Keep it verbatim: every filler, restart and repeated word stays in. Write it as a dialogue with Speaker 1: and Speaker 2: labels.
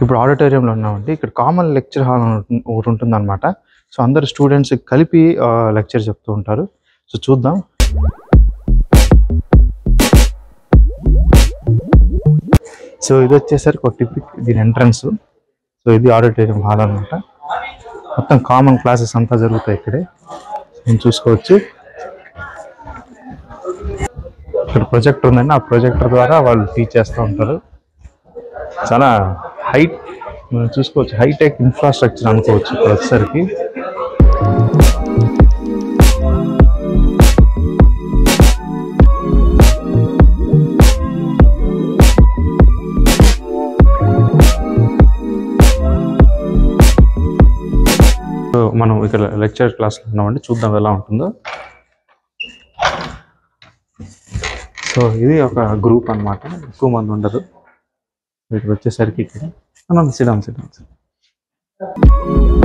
Speaker 1: ఇప్పుడు ఆడిటోరియంలో ఉన్నామండి. ఇక్కడ కామన్ లెక్చర్ హాల్ ఒకటి ఉంటుందన్నమాట. సో అందరు స్టూడెంట్స్ కలిపి లెక్చర్ చెప్తూ ఉంటారు. సో చూద్దాం. సో ఇది వచ్చేసరికి ఒక టిపిక్ దీని ఎంట్రన్స్. సో ఇది ఆడిటోరియం హాల్ అనమాట. మొత్తం కామన్ క్లాసెస్ అంతా జరుగుతాయి ఇక్కడే. నేను చూసుకోవచ్చు. ఇక్కడ ప్రొజెక్టర్ ఉందండి. ఆ ప్రొజెక్టర్ ద్వారా వాళ్ళు టీచ్ చేస్తూ ఉంటారు. చాలా హైట్ మనం చూసుకోవచ్చు. హైటెక్ ఇన్ఫ్రాస్ట్రక్చర్ అనుకోవచ్చు ఇక్కడ వచ్చేసరికి. మనం ఇక్కడ లెక్చర్ క్లాస్లో ఉన్నామండి. చూద్దాం ఎలా ఉంటుందో. సో ఇది ఒక గ్రూప్ అన్నమాట. ఎక్కువ మంది ఉండదు. ఇక్కడ వచ్చేసరికి ఇక్కడ సిడం సిడం